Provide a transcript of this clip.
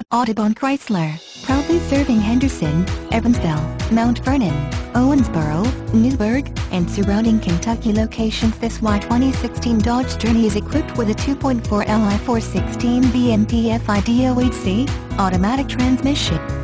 Audubon Chrysler, proudly serving Henderson, Evansville, Mount Vernon, Owensboro, Newburgh, and surrounding Kentucky locations. This Y2016 Dodge Journey is equipped with a 2.4 Li 416V MPFI DOHC automatic transmission.